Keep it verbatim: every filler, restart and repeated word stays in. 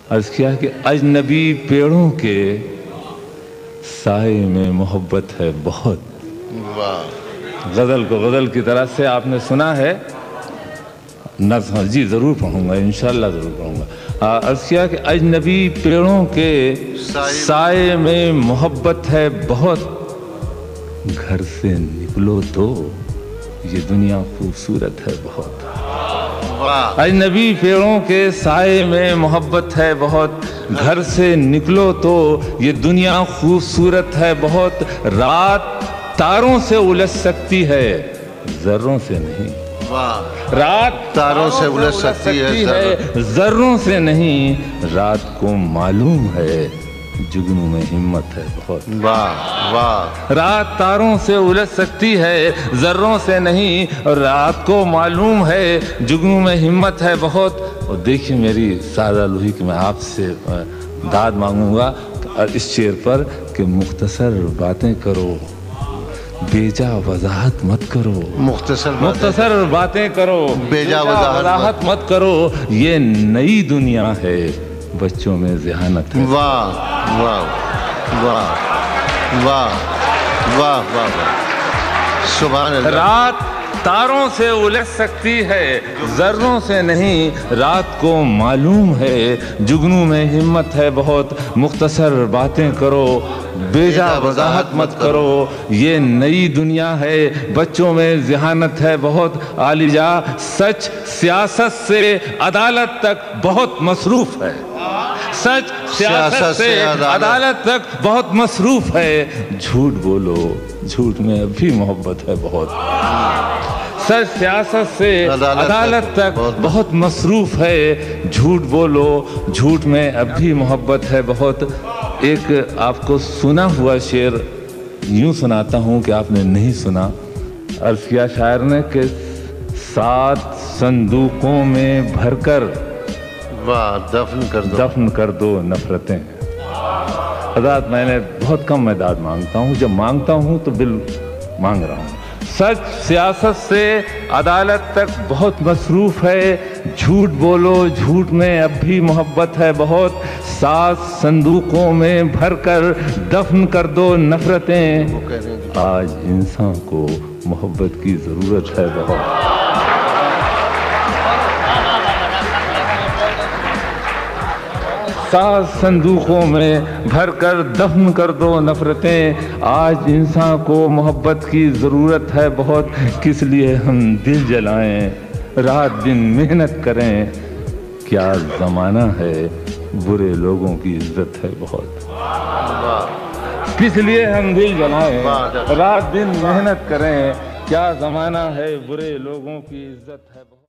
عرض کیا کہ اجنبی پیڑوں کے سائے میں محبت ہے بہت. غزل کو غزل کی طرح سے آپ نے سنا ہے. نظم جی ضرور پڑھوں گا، انشاءاللہ ضرور پڑھوں گا. عرض کیا کہ اجنبی پیڑوں کے سائے میں محبت ہے بہت، گھر سے نکلو تو یہ دنیا خوبصورت ہے بہت. اجنبی پیڑوں کے سائے میں محبت ہے بہت، گھر سے نکلو تو یہ دنیا خوبصورت ہے بہت. رات تاروں سے الجھ سکتی ہے ذروں سے نہیں. رات تاروں سے الجھ سکتی ہے ذروں سے نہیں. رات کو معلوم ہے جگنوں میں ہمت ہے بہت. واہ واہ. رات تاروں سے الجھ سکتی ہے ذروں سے نہیں، اور رات کو معلوم ہے جگنوں میں ہمت ہے بہت. اور دیکھیں میری سادہ لوہی کہ میں آپ سے داد مانگوں گا اس شعر پر کہ مختصر باتیں کرو، بیجا وضاحت مت کرو. مختصر مختصر باتیں کرو، بیجا وضاحت مت کرو. یہ نئی دنیا ہے بچوں میں ذہانت ہے. واہ واہ واہ واہ واہ واہ. سبحان اللہ. رات تاروں سے الجھ سکتی ہے ذروں سے نہیں، رات کو معلوم ہے جگنوں میں ہمت ہے بہت. مختصر باتیں کرو، بیجا وضاحت مت کرو. یہ نئی دنیا ہے بچوں میں ذہانت ہے بہت. عالیجا سچ سیاست سے عدالت تک بہت مصروف ہے. سچ سیاست سے عدالت تک بہت مصروف ہے. جھوٹ بولو جھوٹ میں اب بھی محبت ہے بہت. سچ سیاست سے عدالت تک بہت مصروف ہے. جھوٹ بولو جھوٹ میں اب بھی محبت ہے بہت. ایک آپ کو سنا ہوا شعر یوں سناتا ہوں کہ آپ نے نہیں سنا. عرض کیا شاعر نے کہ سات صندوقوں میں بھر کر دفن کر دو دفن کر دو نفرتیں. حضرات میں نے بہت کم میں داد مانگتا ہوں، جب مانگتا ہوں تو دل مانگ رہا ہوں. سچ سیاست سے عدالت تک بہت مصروف ہے. جھوٹ بولو جھوٹ میں اب بھی محبت ہے بہت. سات صندوقوں میں بھر کر دفن کر دو نفرتیں. آج انسان کو محبت کی ضرورت ہے بہت. سات صندوقوں میں بھر کر دفن کر دو نفرتیں. آج انسان کو محبت کی ضرورت ہے بہت. کس لیے ہم دل جلائیں رات دن محنت کریں. کیا زمانہ ہے برے لوگوں کی عزت ہے بہت. کس لیے ہم دل جلائیں رات دن محنت کریں. کیا زمانہ ہے برے لوگوں کی عزت ہے بہت.